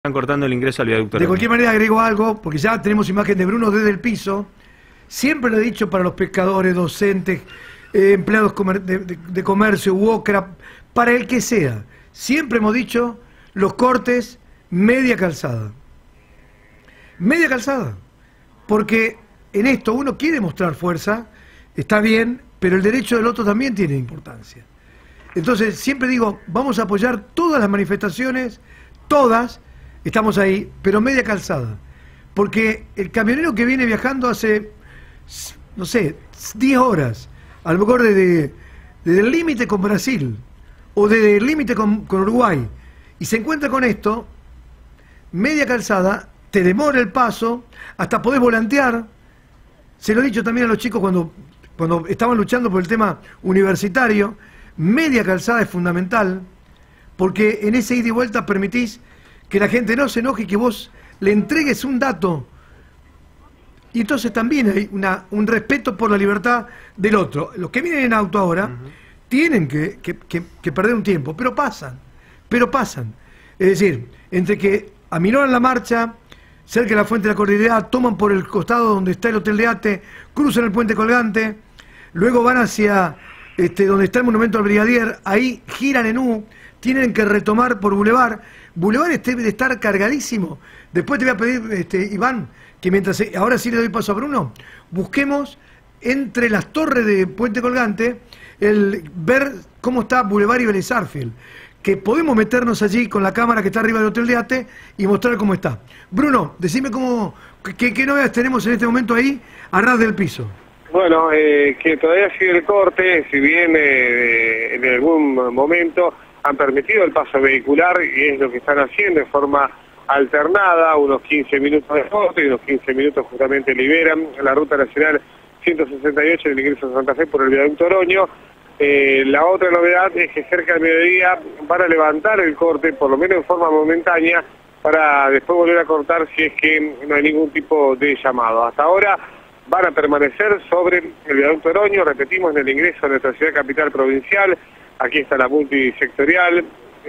Están cortando el ingreso al viaducto. De cualquier manera agrego algo, porque ya tenemos imagen de Bruno desde el piso. Siempre lo he dicho para los pescadores, docentes, empleados de comercio, UOCRA, para el que sea. Siempre hemos dicho los cortes media calzada. Media calzada. Porque en esto uno quiere mostrar fuerza, está bien, pero el derecho del otro también tiene importancia. Entonces siempre digo, vamos a apoyar todas las manifestaciones, todas. Estamos ahí, pero media calzada. Porque el camionero que viene viajando hace, no sé, 10 horas, a lo mejor desde el límite con Brasil, o desde el límite con Uruguay, y se encuentra con esto, media calzada, te demora el paso, hasta podés volantear. Se lo he dicho también a los chicos cuando estaban luchando por el tema universitario, media calzada es fundamental, porque en ese ida y vuelta permitís que la gente no se enoje y que vos le entregues un dato. Y entonces también hay un respeto por la libertad del otro. Los que vienen en auto ahora tienen que perder un tiempo, pero pasan. Es decir, entre que aminoran la marcha, cerca de la Fuente de la Cordillera, toman por el costado donde está el Hotel de Ate, cruzan el Puente Colgante, luego van hacia donde está el Monumento al Brigadier, ahí giran en U, tienen que retomar por Boulevard. Boulevard debe de estar cargadísimo. Después te voy a pedir, Iván, que mientras, ahora sí le doy paso a Bruno, busquemos entre las torres de Puente Colgante, ver cómo está Boulevard y Vélez Sarsfield, que podemos meternos allí con la cámara que está arriba del Hotel de Ate y mostrar cómo está. Bruno, decime qué novedades tenemos en este momento ahí, a ras del piso. Bueno, que todavía sigue el corte, si bien en algún momento han permitido el paso vehicular, y es lo que están haciendo en forma alternada, unos 15 minutos de corte y unos 15 minutos justamente liberan la ruta nacional 168 del ingreso a Santa Fe por el viaducto Oroño. La otra novedad es que cerca del mediodía van a levantar el corte, por lo menos en forma momentánea, para después volver a cortar si es que no hay ningún tipo de llamado. Hasta ahora van a permanecer sobre el viaducto Oroño, repetimos, en el ingreso a nuestra ciudad capital provincial. Aquí está la multisectorial,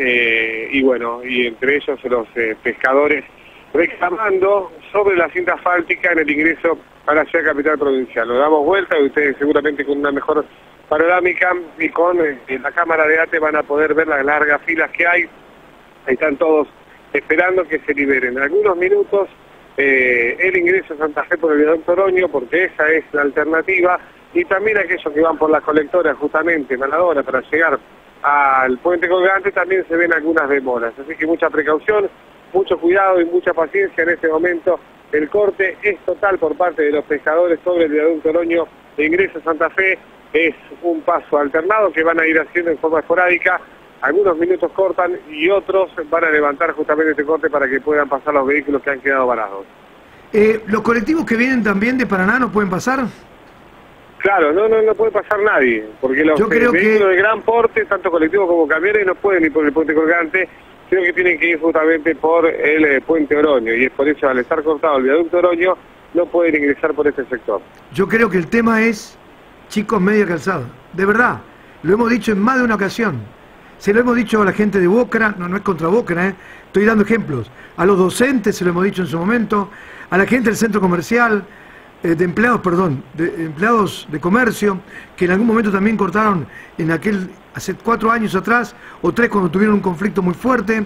y bueno, y entre ellos los pescadores reclamando sobre la cinta asfáltica en el ingreso a la ciudad capital provincial. Nos damos vuelta y ustedes seguramente con una mejor panorámica y con la cámara de ATE van a poder ver las largas filas que hay. Ahí están todos esperando que se liberen. En algunos minutos el ingreso a Santa Fe por el viaducto Oroño, porque esa es la alternativa, y también aquellos que van por las colectoras justamente, Maladora, para llegar al Puente Colgante, también se ven algunas demoras. Así que mucha precaución, mucho cuidado y mucha paciencia en este momento. El corte es total por parte de los pescadores sobre el viaducto Oroño de ingreso a Santa Fe. Es un paso alternado que van a ir haciendo en forma esporádica. Algunos minutos cortan y otros van a levantar justamente este corte para que puedan pasar los vehículos que han quedado varados. ¿Los colectivos que vienen también de Paraná no pueden pasar? Claro, no puede pasar nadie, porque los vehículos de gran porte, tanto colectivos como camiones, no pueden ir por el Puente Colgante, sino que tienen que ir justamente por el Puente Oroño, y es por eso, al estar cortado el viaducto Oroño, no pueden ingresar por este sector. Yo creo que el tema es, chicos, media calzada, de verdad, lo hemos dicho en más de una ocasión, se lo hemos dicho a la gente de UOCRA, no es contra UOCRA, estoy dando ejemplos, a los docentes se lo hemos dicho en su momento, a la gente del centro comercial, de empleados de comercio, que en algún momento también cortaron hace 4 años atrás, o 3 cuando tuvieron un conflicto muy fuerte.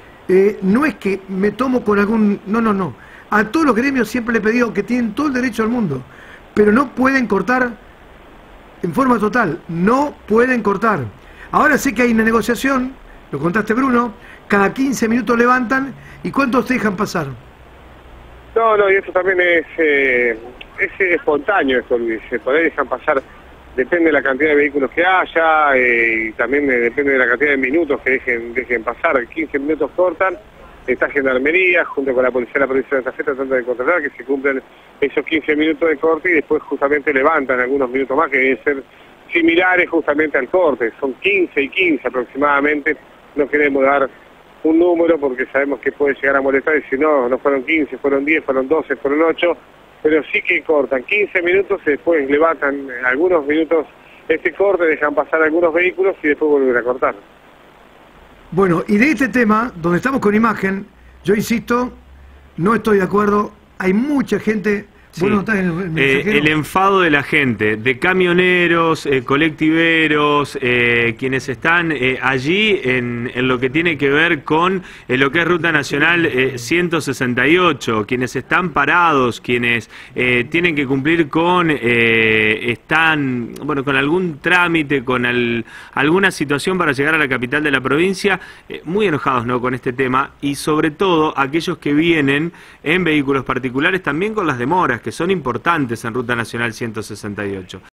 No es que me tomo con algún... No. A todos los gremios siempre le he pedido que tienen todo el derecho al mundo, pero no pueden cortar en forma total, no pueden cortar. Ahora sé que hay una negociación, lo contaste Bruno, cada 15 minutos levantan, ¿y cuántos te dejan pasar? No, y eso también es espontáneo esto, Luis. Por ahí dejan pasar, depende de la cantidad de vehículos que haya, y también depende de la cantidad de minutos que dejen pasar. 15 minutos cortan, está Gendarmería, junto con la Policía de la Provincia de Santa Fe, tratando de controlar que se cumplan esos 15 minutos de corte, y después justamente levantan algunos minutos más, que deben ser similares justamente al corte. Son 15 y 15 aproximadamente, no queremos dar un número porque sabemos que puede llegar a molestar, y si no fueron 15, fueron 10, fueron 12, fueron 8, pero sí que cortan 15 minutos y después levantan algunos minutos este corte, dejan pasar algunos vehículos y después vuelven a cortar. Bueno, y de este tema, donde estamos con imagen, Yo insisto, no estoy de acuerdo. Hay mucha gente... Sí. El enfado de la gente, de camioneros, colectiveros, quienes están allí en lo que tiene que ver con lo que es Ruta Nacional 168, quienes están parados, quienes tienen que cumplir con con algún trámite, con alguna situación para llegar a la capital de la provincia, muy enojados, ¿no?, con este tema, y sobre todo aquellos que vienen en vehículos particulares también con las demoras que son importantes en Ruta Nacional 168.